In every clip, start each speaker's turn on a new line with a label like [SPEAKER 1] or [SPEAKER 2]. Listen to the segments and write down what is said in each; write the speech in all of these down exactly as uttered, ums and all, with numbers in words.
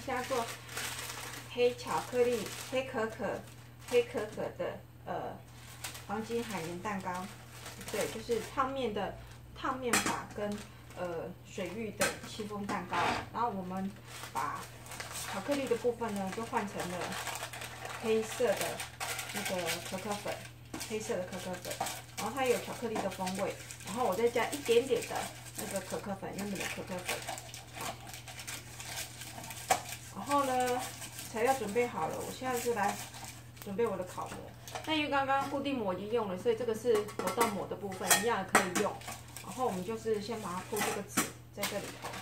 [SPEAKER 1] 现在做黑巧克力、黑可可、黑可可的呃黄金海绵蛋糕。对，就是烫面的烫面法跟呃水域的戚风蛋糕。然后我们把巧克力的部分呢，就换成了黑色的那个可可粉，黑色的可可粉。然后它有巧克力的风味，然后我再加一点点的那个可可粉，原本的可可粉。好，然后呢，材料准备好了，我现在就来准备我的烤模。那因为刚刚固定膜已经用了，所以这个是活动膜的部分，一样可以用。然后我们就是先把它铺这个纸在这里头。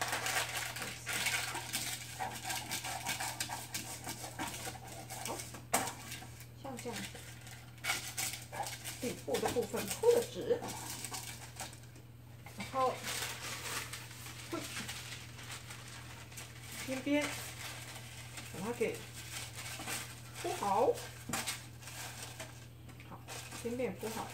[SPEAKER 1] 好，像这样子。底部的部分铺了纸，然后边边把它给铺好，好，边边也铺好。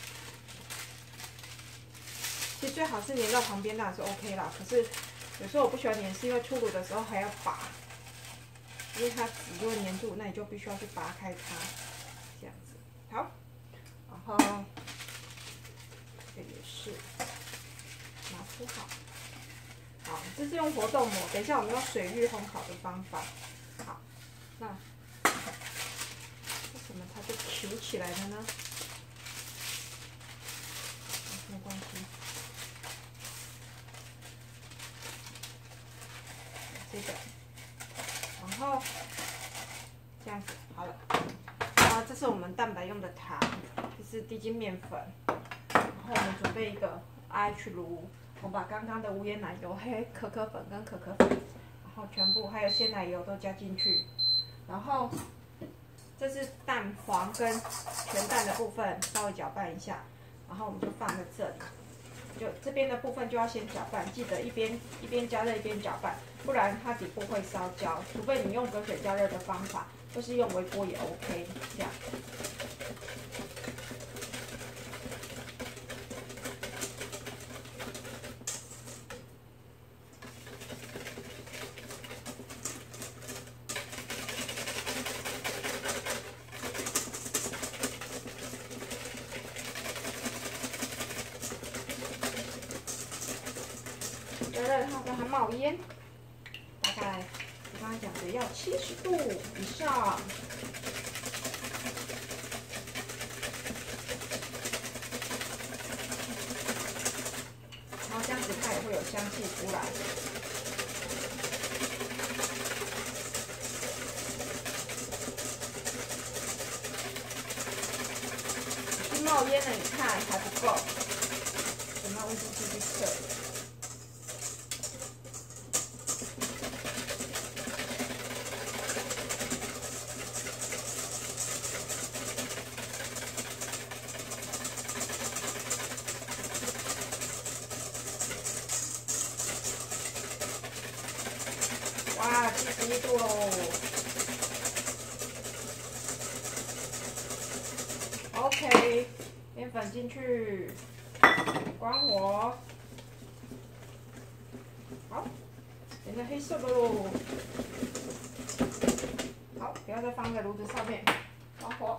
[SPEAKER 1] 其实最好是粘到旁边，那是 OK 啦。可是有时候我不喜欢粘，是因为出炉的时候还要拔，因为它纸就会粘住，那你就必须要去拔开它，这样子。好。然后这也是把它铺好，好，这是用活动膜。等一下我们用水域烘烤的方法。好，那为什么它就球起来了呢？没关系，这个，然后这样子好了。啊，这是我们蛋白用的糖。是低筋面粉，然后我们准备一个 I H 炉，我把刚刚的无盐奶油、黑可可粉跟可可粉，然后全部还有鲜奶油都加进去，然后这是蛋黄跟全蛋的部分，稍微搅拌一下，然后我们就放在这里，就这边的部分就要先搅拌，记得一边一边加热一边搅拌，不然它底部会烧焦，除非你用隔水加热的方法，或是用微波也 OK， 这样。加热它让它冒烟，大概我刚才讲的要七十度以上。然后这样子它也会有香气出来。已经冒烟了，你看还不够，我们要温度继续测。哇，七十一度喽！OK， 面粉进去，关火。好，变成黑色的喽。好，不要再放在炉子上面，关火。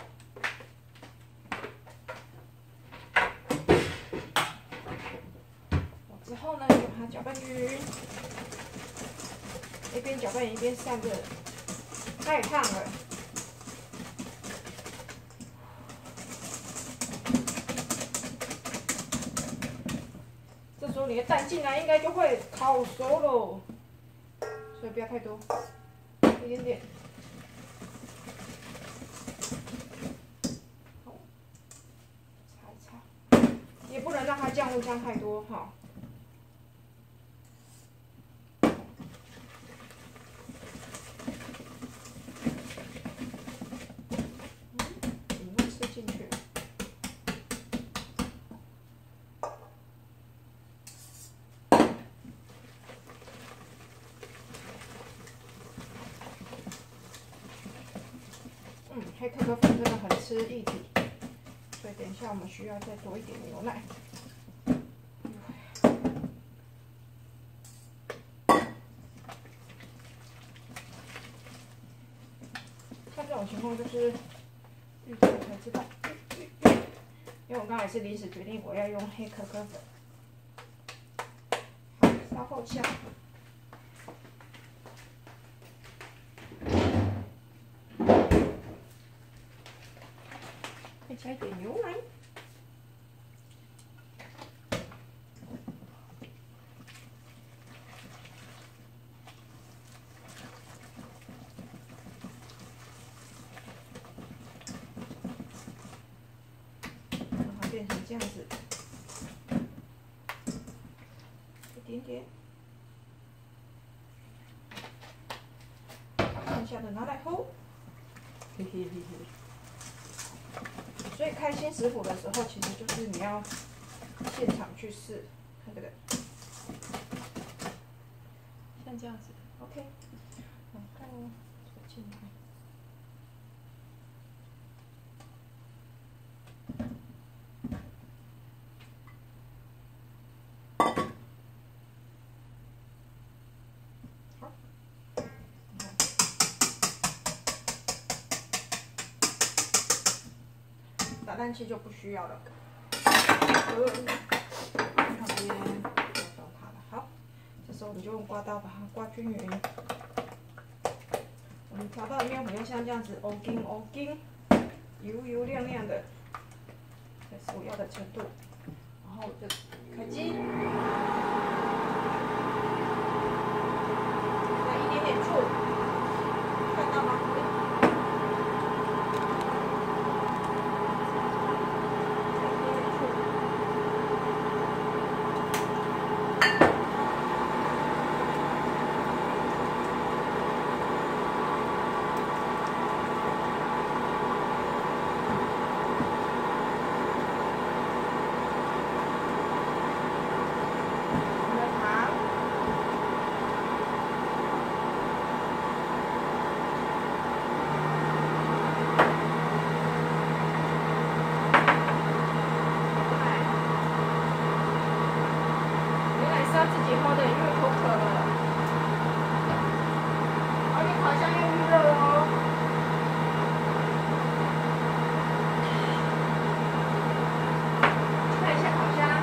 [SPEAKER 1] 之后呢，就把它搅拌匀。一边搅拌一边散热，太烫了。这时候你的蛋进来应该就会烤熟喽，所以不要太多，一点点。好，擦一擦，也不能让它降温降太多哈。黑可可粉真的很吃液体，所以等一下我们需要再多一点牛奶。 种情况就是预测才知道。因为我刚才是临时决定我要用黑可可粉。好，稍后下。再加一点牛奶。 变成这样子，一点点，剩下的拿来烘，嘿嘿嘿嘿。所以开新食谱的时候，其实就是你要现场去试，看这个，像这样子 ，OK， 然后进来。 打蛋器就不需要了。呃，旁边要找它了。好，这时候我们就用刮刀把它刮均匀。我们调到的面粉要像这样子，欧金欧金，油油亮亮的，这是我要的程度。然后就开机，来一点点醋，看到吗？ 自己喝的，因为口渴了。而且烤箱又预热了哦。看一下烤箱。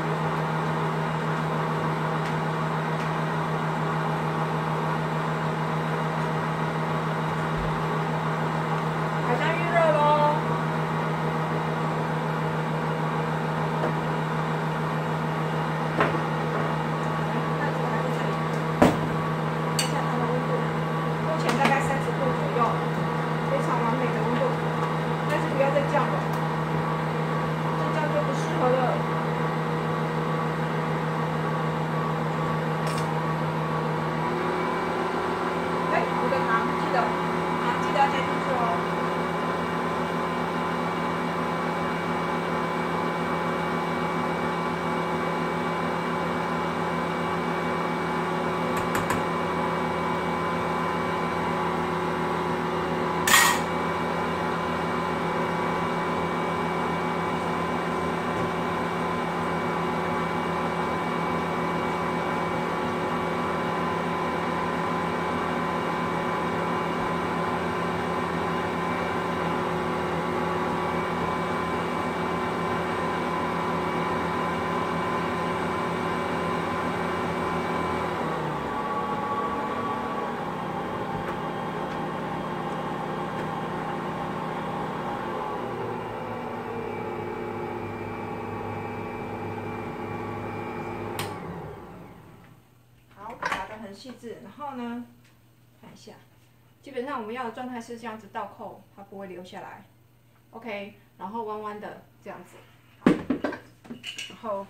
[SPEAKER 1] 烤箱预热喽。 很细致，然后呢，看一下，基本上我们要的状态是这样子倒扣，它不会流下来 ，OK， 然后弯弯的这样子，然后，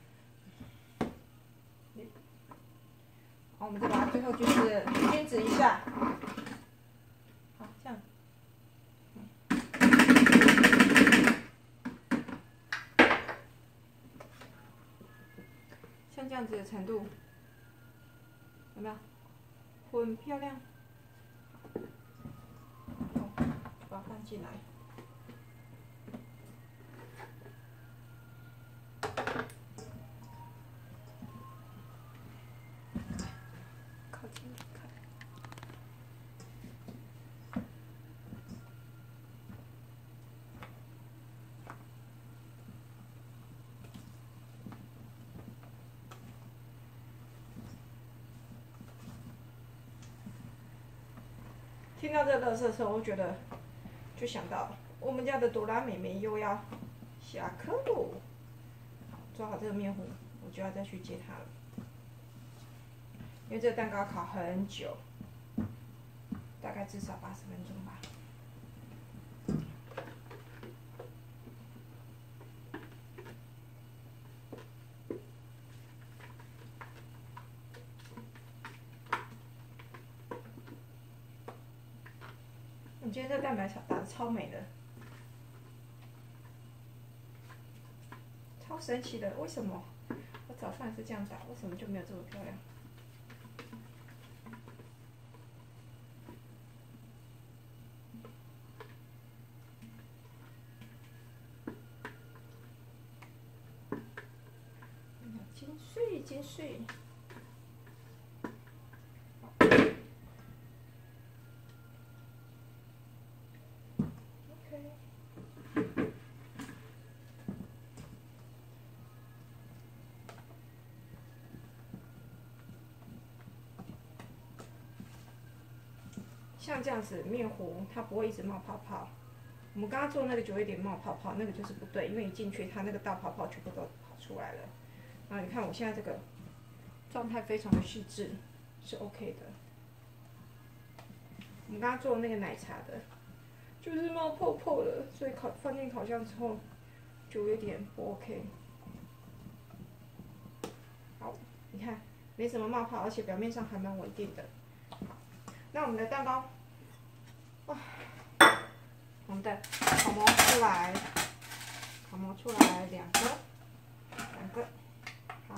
[SPEAKER 1] 好，我们再把它最后就是均质一下，好，这样，像这样子的程度。 有没有？很漂亮。好，把它放进来。靠近看。 听到这个垃圾车，我觉得就想到我们家的朵拉妹妹又要下课喽。好，做好这个面糊，我就要再去接它了。因为这个蛋糕烤很久，大概至少八十分钟吧。我觉得这蛋白打的超美的，超神奇的。为什么我早上也是这样打，为什么就没有这么漂亮？金碎，金碎。像这样子面糊，它不会一直冒泡泡。我们刚刚做那个就有点冒泡泡，那个就是不对，因为一进去它那个大泡泡全部都跑出来了。然后你看我现在这个状态非常的细致，是 OK 的。我们刚刚做那个奶茶的，就是冒泡泡了，所以烤放进烤箱之后就有点不 OK。好，你看没什么冒泡，而且表面上还蛮稳定的。好，那我们的蛋糕。哇，我们的烤模出来，烤模出来两个，两个，好，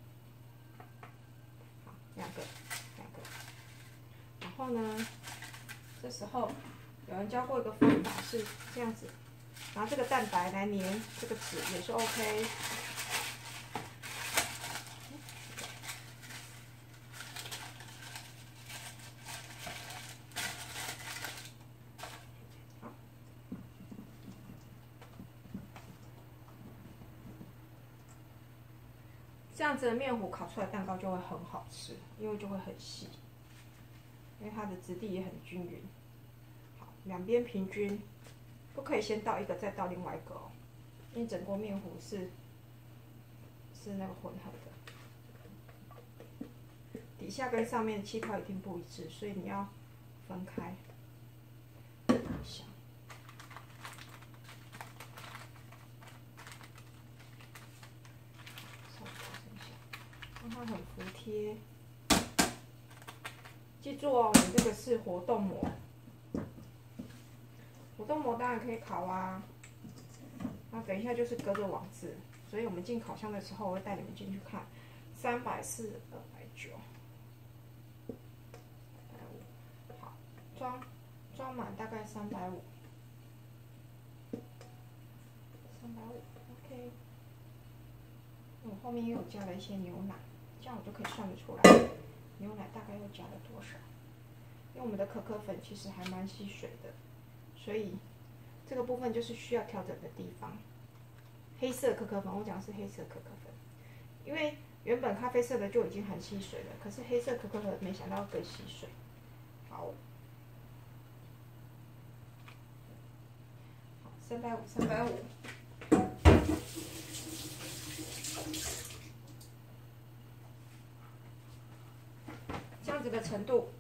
[SPEAKER 1] 好，两个，两个。然后呢，这时候有人教过一个方法是这样子，拿这个蛋白来粘这个纸也是 OK。这样子的面糊烤出来蛋糕就会很好吃，因为就会很细，因为它的质地也很均匀。好，两边平均，不可以先倒一个再倒另外一个哦，因为整锅面糊是是那个混合的，底下跟上面的气泡一定不一致，所以你要分开一下。让它很服帖。记住哦，我们这个是活动膜，活动膜当然可以烤啊。那等一下就是隔着网子，所以我们进烤箱的时候，我会带你们进去看。三百四、二百九、三百五，好，装装满大概三百五，三百五 ，OK。我后面又有加了一些牛奶。这样我就可以算得出来，牛奶大概又加了多少。因为我们的可可粉其实还蛮吸水的，所以这个部分就是需要调整的地方。黑色可可粉，我讲的是黑色可可粉，因为原本咖啡色的就已经很吸水了，可是黑色可可粉没想到更吸水。好，好，三百五，三百五。这样子的程度，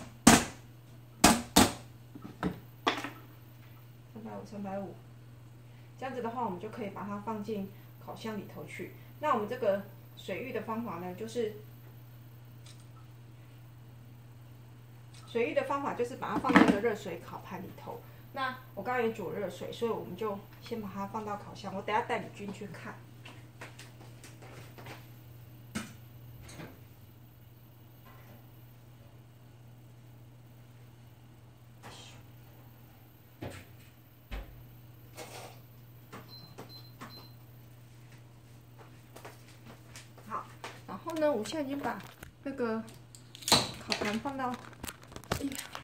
[SPEAKER 1] 三百五，三百五。这样子的话，我们就可以把它放进烤箱里头去。那我们这个水浴的方法呢，就是水浴的方法就是把它放在这个热水烤盘里头。那我刚刚也煮热水，所以我们就先把它放到烤箱。我等下带你进去看。然后呢，我现在已经把那个烤盘放到，哎呀，